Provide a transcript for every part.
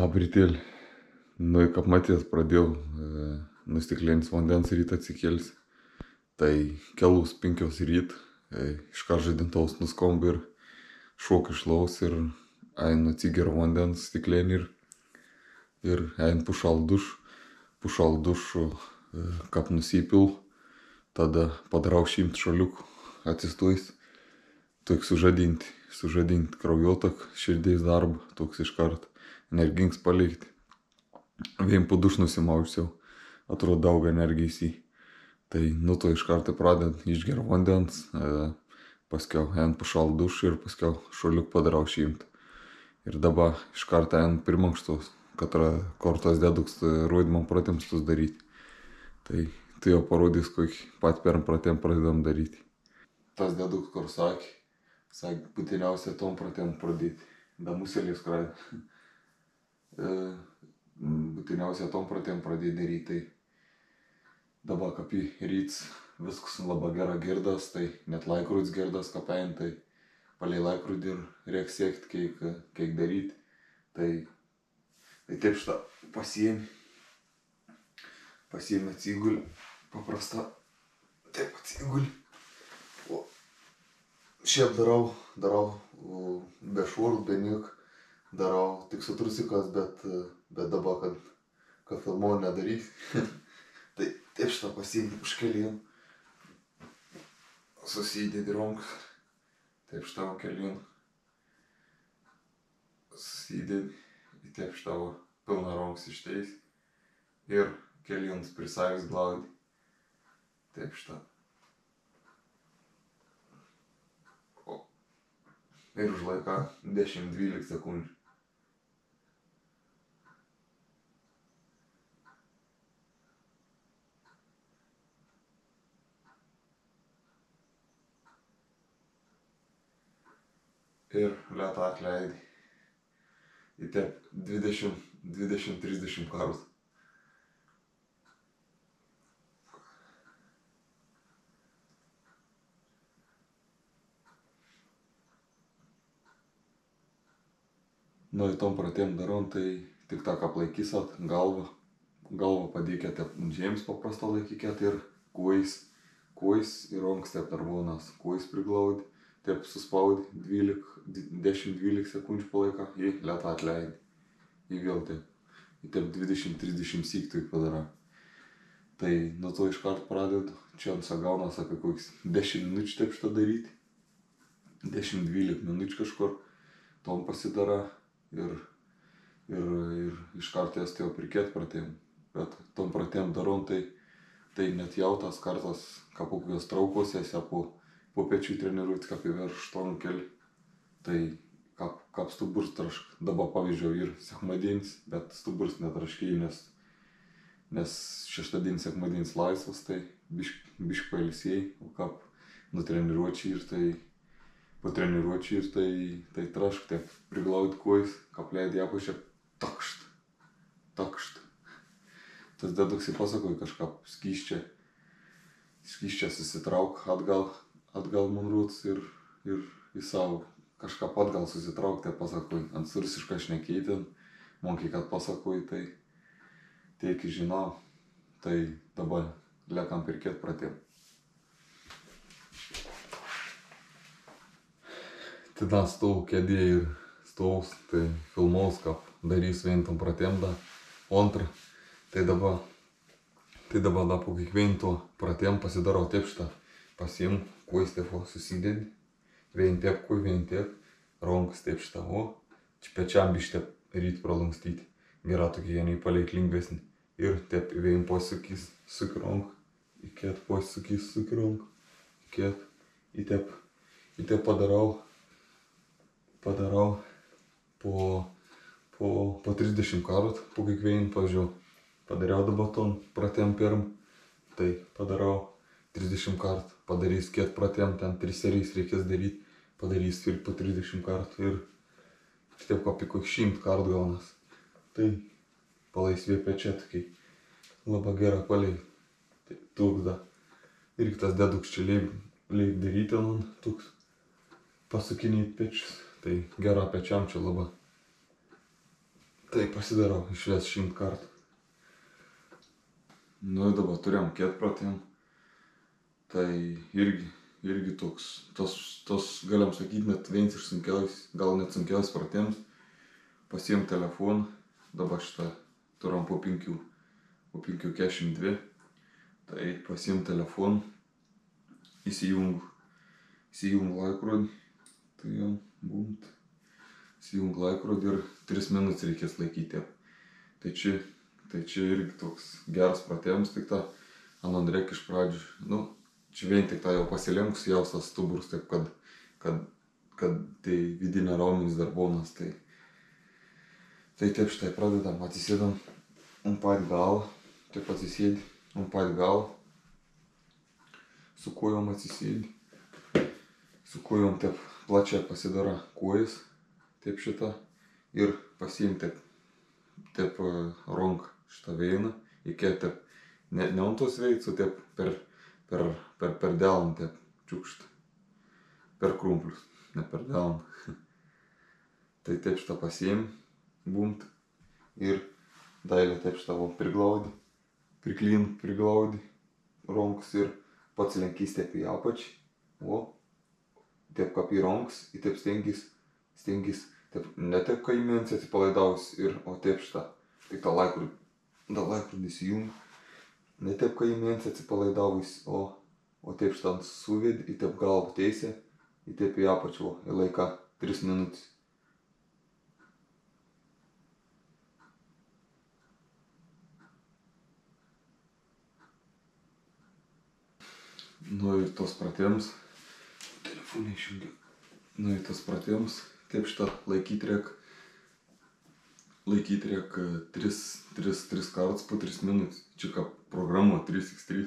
Labrytėlį. Nu, kaip matėt, pradėjau nustiklėnis vandens rytą atsikėlsi. Tai kelus 5 ryt, iškart žadintuvas nuskomba ir šok iš laus ir einu atsigeru vandens stiklėnį ir einu pušal dušu, kap nusipil, tada padarau 100 šaliukų, atsistojus, toks sužadinti kraujotak, širdies darbą, toks iškart energingis palikti. Vien po duš nusimausiau, atrodo daug energijos į. Tai nuo to iš karto praded išgeru vandens, paskiau einu pušal dušą ir paskiau šaliuk padarau 100. Ir dabar iš karto einu prie mankštos, katrą kortos deduks rodymam pratimstus daryti. Tai tu jau parodys, kokį pat pirm pratim pradedam daryti. Tas deduks, kur sakė, būtiniausia tom pratim pradėti. Da muselės kradė. Būtiniausia tom pratim pradėti daryti. Tai dabar kaip į ryts viskas labai gera girdas, tai net laikrodis girdas kapein, tai palei laikrodį ir reikia siekti, kiek daryti. Tai taip šitą pasiėmė atsigulį, paprasta, taip atsigulį. O šiaip darau be šorų, be niek, darau tik su trusikas, bet dabar, kad filmuo nedaryk, tai taip šitą pasiėmė už kelien, susidėdi rankas, taip šitą kelien, susidėdi, taip šitą pilną rankas išteis ir kelienas prisavęs glaudį, taip šitą. Ir už laiką 10-12 sekundžių. Ir lėtą atleidai. Į taip 20-30 kartų. Nu, į tom pratim darom, tai tik tą, ką laikysat, galvą padėkėt ant žemės paprastą laikykėt ir kojas ir rankas taip darbonas, kojas priglaudi, taip suspaudi 10-12 sekundžių palaiką ir lėtą atleidi. Ir vėl taip, ir taip 20-30 syktų padarai. Tai nuo to iškart pradedu, čia ant sagaunas apie kokius 10 minučių taip šitą daryti, 10-12 minučių kažkur, tom pasidara. Ir iškart jas jau prikėt pratim. Bet tom pratim darom, tai net jau tas kartas, kaip kokios traukos esi po pečių treniruoti, kaip į virš štongų keli. Tai kaip stuburs trašk. Dabar pavyzdžiui ir sekmadienis, bet stuburs netraškiai, nes šeštadienis, sekmadienis laisvas, tai bišk pailsėjai, o kaip nutreniruočiai ir tai po treniruočiai ir tai trašk, taip priglaudi kojas, kap leidai apačią, takšt. Tas deduks į pasakoj kažką skysčia susitrauk, atgal man rūts ir į savo kažką atgal susitrauk, tai pasakoj, ant sursišką šnekėtin, man kai kad pasakoj, tai iki žinau, tai dabar liekam pirkėt pratim. Tada stovau kėdė ir stovus, tai filmaus, kaip darys vien tom pratim da, o antrą. Tai dabar po kiekvien to pratim pasidarau taip šitą, pasiimu, kojas taip susidėdi, vien taip, rankas taip šitą, o čia pečiam biškį taip ryt pralankstyti, gera tokia jie neįpaleik lengvesnį. Ir taip vien pasukys, suki ranką, įkėt pasukys, suki ranką, įkėt, į taip padarau po 30 kartų, po kiekvien, pavyzdžiui, padariau dabar ton pratim pirm, tai padarau 30 kartų, padarys kiek pratim, ten 3 serijas reikės daryti, padarys ir po 30 kartų ir taip apie kokį 100 kartų gaunas. Tai palaisvė pečia tokiai, labai gera palei, tai toks da. Ir tas deduks čia leik daryti, man toks pasukinėti pečius. Tai gera pečiam čia labai. Tai pasidarau išves 100 kartų. Nu ir dabar turėjom ketpratėm. Tai irgi toks, tos galim sakyti, net vienas iš sunkiausias, gal net sunkiausias pratėms. Pasiėm telefoną, dabar šitą turim po 5:42. Tai pasiėm telefoną, įsijungu laikrodį, tai jau būtent. Įsijungu laikrodį ir 3 minutės reikės laikyti. Tai čia irgi toks geras pratėjimas, tik tą anon reik iš pradžių. Nu, čia vien tik tą jau pasilenkus jausas stuburus, taip kad tai vidinė raumenys dar bonas. Tai taip štai pradedam, atsisėdam ant pat galą, taip atsisėdi ant pat galą, su kojom atsisėdi, su kojom taip plačiai pasidara kojas, taip šitą, ir pasiim taip ranką šitą veiną, iki taip, ne ant tos veits, o taip per delną taip čiukšt, per krumplius, ne per delną. Tai taip šitą pasiim, bumt, ir dailę taip šitą priglaudi rankas ir pats lenkys taip į apačią, taip kaip į rankas, ir taip stengis, taip, ne taip kai mėnesį atsipalaidavus, o taip šitą, tik tą laikrodį įsijungi, ne taip kai mėnesį atsipalaidavus, o taip šitą suvedi, ir taip galvą teisė, ir taip į apačią, į laiką 3 minutės. Nu ir tos pratėjimus, telefonai išjungia, nu ir tos pratėjimus, taip šitą laikyti reik 3 kartus po 3 minutės, čia kaip programa 3x3.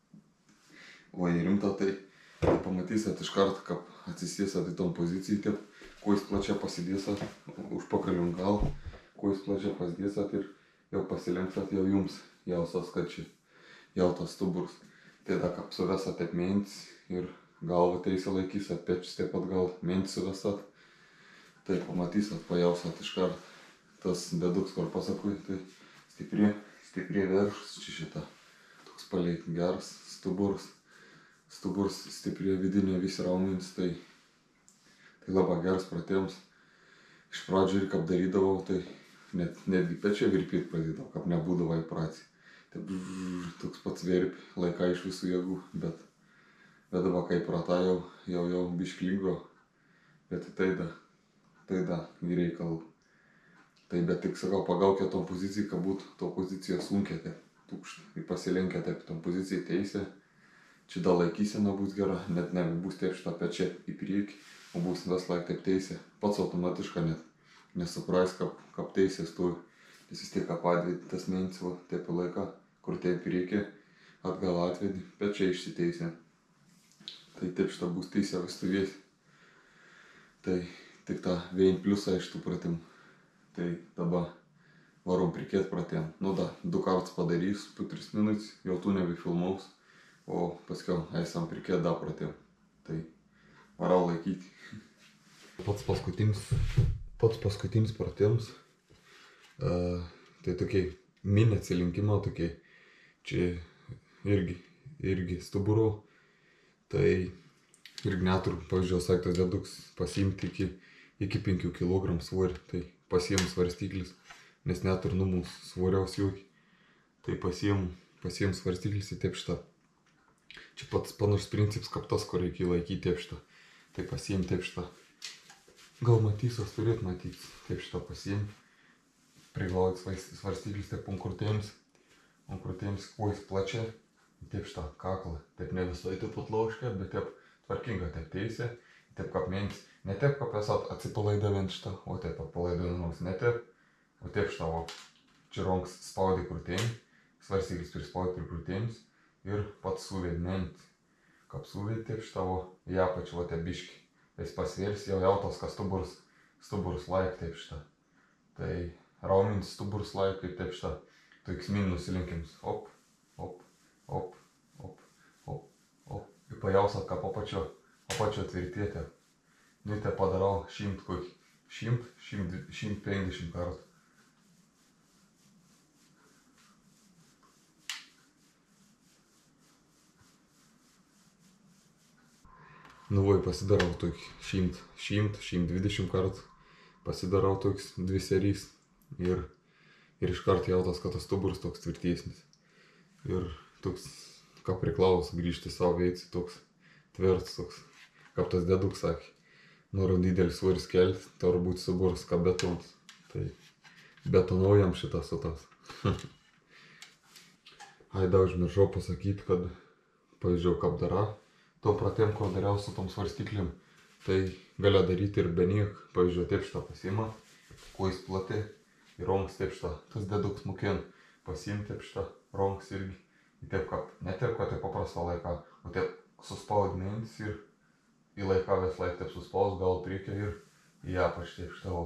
O į rimtą tai pamatysit iš karto, kaip atsisėsat į tom pozicijai, taip kojas plačiai pasidėsat, užpakalį ant galą, kojas plačiai pasidėsat ir jau pasilenksat, jau jums jausas, kad čia jau tas stuburus. Tada kaip suvesat taip mėnesį ir galvą teisę laikysat, pečius taip pat gal mėnesį suvesat, tai pamatysit, pajausat iš karto. Tas beduks, kur pasakui, tai stipriai viršus, čia šitą, toks palei geras stuburus stipriai vidinė visi raumenys, tai labai geras pratėjimas. Iš pradžių ir kaip darydavau, tai netgi pečiai virpėt pradėdavau, kaip nebūdavo įpratę. Taip toks pats virpė, laiką iš visų jėgų, bet dabar kai pratą jau bišklingo, bet tai da į reikalų. Tai bet tik sakau, pagaukė tom pozicijai, kad būtų to pozicija sunkia, taip tukšt, ir pasilenkia taip tom pozicijai teisė. Čia da laikysena bus gera, net nebus taip šitą pečią į priekį, o bus vis laik taip teisė. Pats automatiškai net nesuprais, kaip teisė stovi. Nes vis tiek kaip atvedi tas mėnesį, taip laiką, kur taip priekį, atgal atvedi, pečiai išsiteisė. Tai taip šitą bus teisė vis stovės. Tai tik tą vien pliusą iš tų pratimų. Tai dabar varom prikėt pratėm. Nu da, 2 kartus padarys po 3 minutės, jau tų nebefilmaus, o paskiau esam prikėt da pratėm. Tai varau laikyti. Pats paskutinis pratėms. Tai tokie mini atsilinkimo, tokie čia irgi stuburo. Tai irgi neturiu, pavyzdžiui, saktas deduks pasiimti iki 5 kg svorį. Tai pasiėmu svarstyklis, nes neturiu numų svoriaus jokį. Tai pasiėmu svarstyklis į taip šitą. Čia pats panašus principas, kaip tas, kur reikia laikyti taip šitą. Tai pasiėmu taip šitą. Gal matysos, turėt matyti. Taip šitą pasiėmu. Priglaudyti svarstyklis taip ant krūtėms kojas plačiai. Taip šitą kaklą. Taip ne visai taip atlauškia, bet taip tvarkinga taip teisė. Taip kaip mėnesį. Ne taip kaip esat atsipalaidavant šitą, o taip atpalaidavant ne taip. O taip šitą, čia rankas spaudai krūtėms, svarstyklis prispaudai prie krūtėms ir pats suvedi. Kaip suvedi taip šitą, į apačią taip biškį. Tai pasvėrs jau tos, kas stuburus laik taip šitą. Tai raumenys stuburus laik taip šitą. Tuiksmin nusilinkims. Op. Ir pajausat, kaip apačio tvirtėte. Nu, tai padarau 150 kartų. Nuvoju pasidarau tokį 100-120 kartų, pasidarau toks 2 serijas ir iškart jautas, kad tas stuburas toks tvirtesnis. Ir toks, ką priklauso, grįžti savo veici, toks tvirtas, toks, kaip tas deduks sakė. Noriu didelis svoris kelti, turi būti stuburas kaip betonas. Tai betonuojam šitą su tas. Aida užmiršau pasakyti, kad pavyzdžiui, kaip dara. Tom pratėm, ko dariau su tom svarstyklėm, tai galia daryti ir be niek. Pavyzdžiui, taip šitą pasiima, kuo jis plati, ir ronks taip šitą, tas deduks mokien, pasiim taip šitą, ronks irgi. Ir taip, kad, ne taip, kad tai paprastą laiką, o taip suspaud mėnesį ir į laiką vis laik taip suspaus, gal priekį ir į apač taip šitą.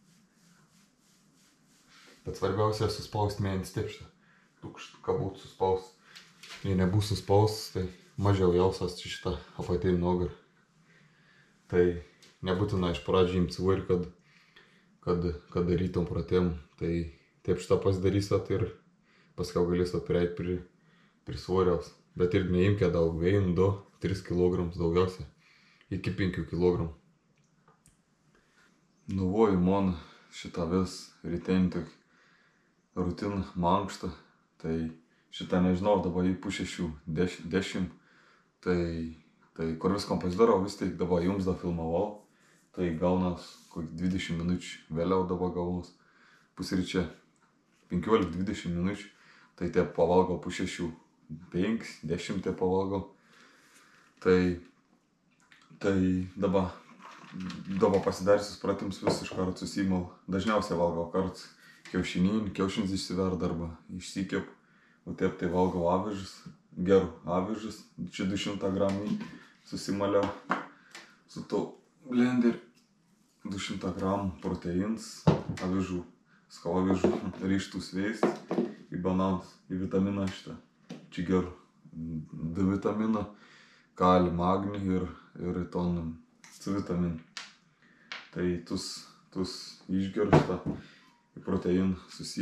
Bet svarbiausia suspaust mėnesį taip šitą, ką būt suspaust. Jei nebus suspaust, tai mažiau jausas šitą apatinį nugarą. Tai nebūtina iš pradžių imti svorį, kad darytum pratėm. Tai taip šitą pasidarysit ir paskiau galėsit prieiti prie svoriaus. Bet ir neimkite daug, 1, 2, 3 kg daugiausia, iki 5 kg. Nuvoju man šitą vis rytenį tik rutiną mankštą. Tai šitą nežinau, dabar į pusę 6:10. Tai kur viskam pasidarau, vis tai dabar jums da filmavau. Tai gaunas kokį 20 minučių vėliau dabar gaunas. Pusryčia 15-20 minučių. Tai taip pavalgau pusę 6, 5-10 taip pavalgau. Tai dabar pasidarysius pratims vis iš karto susimau. Dažniausiai valgau karts kiaušinis išsiverda arba išsikep. O taip tai valgau avižas, gerų avižas, čia 200 gramų susimaliau su to blender, 200 gramų proteins, avižų, skalavižų, ryžtų sveist, į bananus, į vitaminą šitą, čia gerų, D vitaminą, kalį, magnį ir ton C vitaminą. Tai tus išgeriu šitą, į proteiną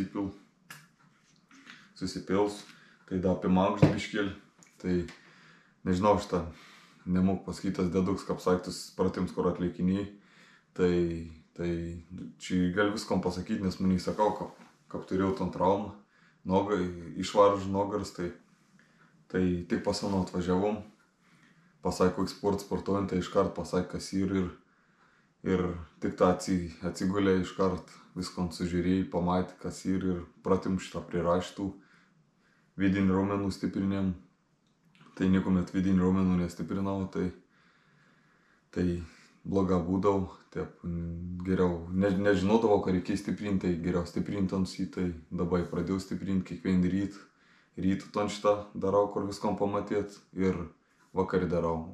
susipils, tai da apie mankštą biškėlį. Tai nežinau šitą, nemok pasakytas deduks, kaip sakytus pratims, kur atliekiniai. Tai čia gal viskom pasakyti, nes man įsakau, kaip turėjau ton traumą, nogą, išvaržų nogaras, tai tik pas mano atvažiavom, pasakė, kokį sportuojant, tai iškart pasakė, kas ir tik tą atsigulė iškart, viskom sužiūrėjai, pamatė, kas ir pratim šitą priraštų vidinį raumenų stiprinėm. Tai niekuomet vidinį raumenų nestiprinau, tai bloga būdavau, taip geriau, nežinodavau, ką reikia stiprinti, tai geriau stiprinti ant šį, tai dabar pradėjau stiprinti kiekvieną rytą ton šitą darau, kur viskom pamatėt, ir vakarį darau.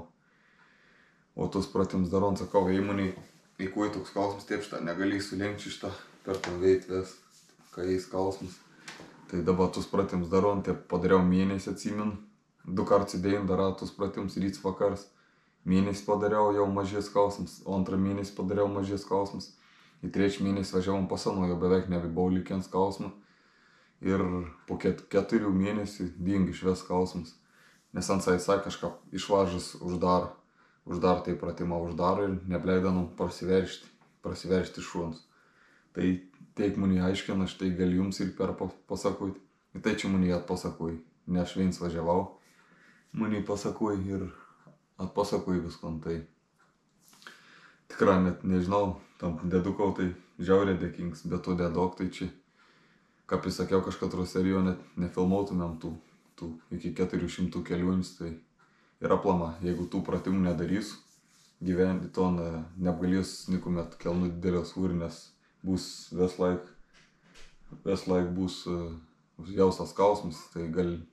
O tos pratims darau, sakau, įmonėj, į kuo toks skausmas, taip šitą negali sulenkti šitą per tą veitves, kai skausmas. Tai dabar tos pratims darau, taip padariau mėnesį, atsimenu, 2 kartus įdėjau darau tos pratims ryts vakars. Mėnesį padariau jau mažės skausmas, o 2 mėnesį padariau mažės skausmas. Į 3 mėnesį važiavom pasano, jau beveik nebebuvau likiant skausmą. Ir po 4 mėnesių dingo išves skausmas. Nes ant saisai kažką išvaržas uždar tai pratimą uždaro ir nebleidanum prasiveršti šuns. Tai teik mani aiškina, štai gal jums ir per pasakui. Ir tai čia mani atpasakui, ne aš viens važiavau. Mani pasakui ir atpasakui viskon. Tai tikrai net nežinau, tam dedukau tai žiauriai dėkingas, bet to dedok tai čia, kaip įsakiau, kažkatro serijo net nefilmautumėm tų iki 400 kelionis, tai yra plana. Jeigu tų pratimų nedarys, gyventi to neapgalės niekuomet kelnų didelio svorį, nes bus vis laik bus jaustas skausmas, tai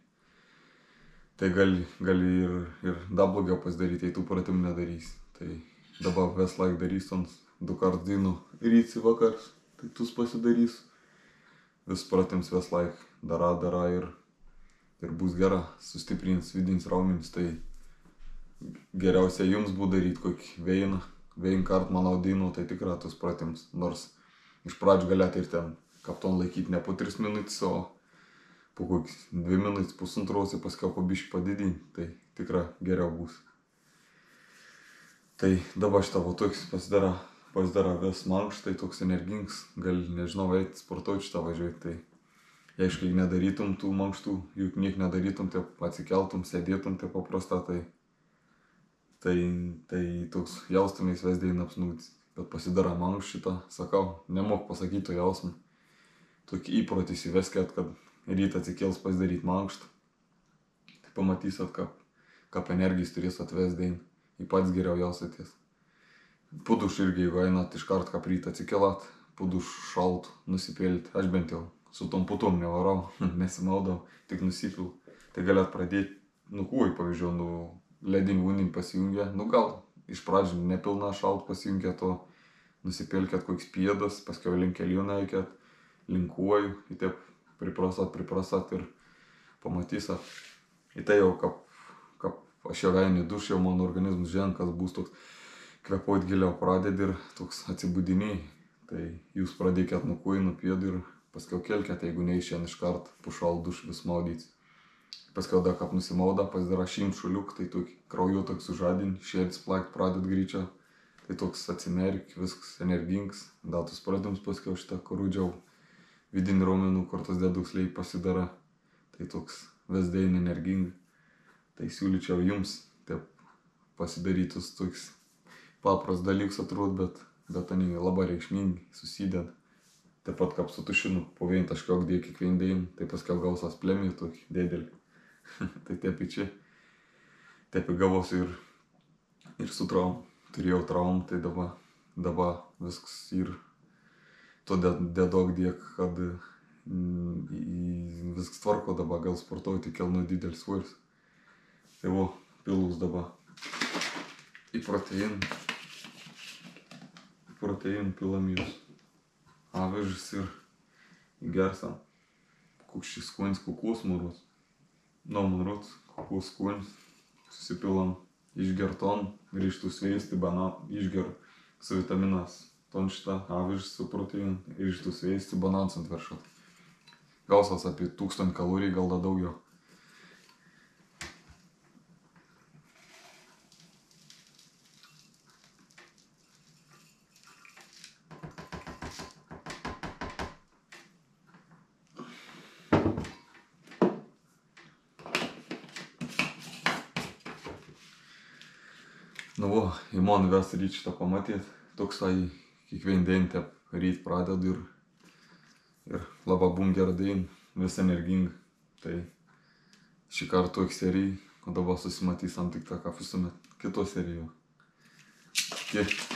gali ir dar blogiau pasidaryti, jei tų pratimų nedarys. Tai dabar vis laik darys ant 2 kartus dienų, ryts į vakars, tai tus pasidarys. Vis pratims vis laik dara ir bus gera, sustiprins vidinius raumenis. Tai geriausia jums būtų daryti kokį vien kart manau dienų, tai tikrai tus pratims. Nors iš pradžių galėtų ir ten kapton laikyti ne po 3 minutės, o po kokį 2 minutės, pusantros ir paskiau po biškį padidinti, tai tikrai geriau bus. Tai dabar šitą va toks pasidara vis mankštai, toks energingas, gal nežinau, eiti sportuoti šitą važiuoti. Tai aišku, jeigu nedarytum tų mankštų, juk niek nedarytum, tai atsikeltum, sėdėtum, tai paprasta, tai toks jaustumės vesdėjai apsnūdis. Bet pasidara mankšt šitą, sakau, nemok pasakyti to jausmą. Tokį įprotį įsiveskėt, kad rytą atsikels pasidaryti mankštą. Tai pamatysit, kaip energijos turės atvesdėjai. Į pats geriau jausaties. Puduš irgi, jeigu einat iš kart, kaip rytą atsikelat, puduš šaltų, nusipėlti. Aš bent jau su tom putom nevarau, nesimaudau, tik nusipilu. Tai galėt pradėti, kūjai pavyzdžiui, ledinį vunį pasijungia, gal iš pradžių nepilna šalt pasijungia, to nusipelkėt koks pėdas, paskiau link kelių naikėt, linkuoju, į taip priprasat ir pamatysit. Į tai jau, kaip aš jau einu į dušą, jau mano organizmas ženkas bus toks, kvėpuoti giliau pradedi ir toks atsibudiniai. Tai jūs pradėkėt nuo kūjų, nuo pėdų ir paskiau kelkėt, jeigu neišėn iš kart, pušal duš vis maudytis. Paskiau dar kaip nusimauda, pasidara šimšuliuk, tai tokį krauju toks sužadin, širdis plakt pradėt greičiau. Tai toks atsimerk, viskas energingas, gal tus pradims paskiau šitą kurudžiau vidinį raumenų, kur tas deduksliai pasidara. Tai toks vesdėjai energingai. Tai siūlyčiau jums taip pasidarytus toks papras dalyks atrodo, bet ani labai reikšmingi susideda. Taip pat kaip su tušinu, po vien taškiok dėk kiekvien dėjim, tai paskiau gausas plemį tokį dėdelį. Tai taip į čia, taip į gavos ir su traum. Turėjau traum, tai dabar viskas ir to dėdok dėk, kad viskas tvarko dabar, gal sportuoti kelnu didelis svoris. Tai va, pilus dabar į proteinų pilam jūs avižas ir gersam. Koks šis skonis, kokos marus. Marus, kokos skonis. Susipilam išgerton, grįžtų sveisti banan, išger su vitaminas. Ton šitą avižas su proteinu, grįžtų sveisti banans ant viršut. Gausas apie 1000 kalorijų, gal da daugiau. Nu va, įmon ves ryt šitą pamatyti. Toksai kiekvien dien taip ryt pradedu ir labai bum gerą dien, vis energinga. Tai šį kartą toks serijai, o dabar susimatysim tik tą, ką visuomet kitos serijoje. Tiek.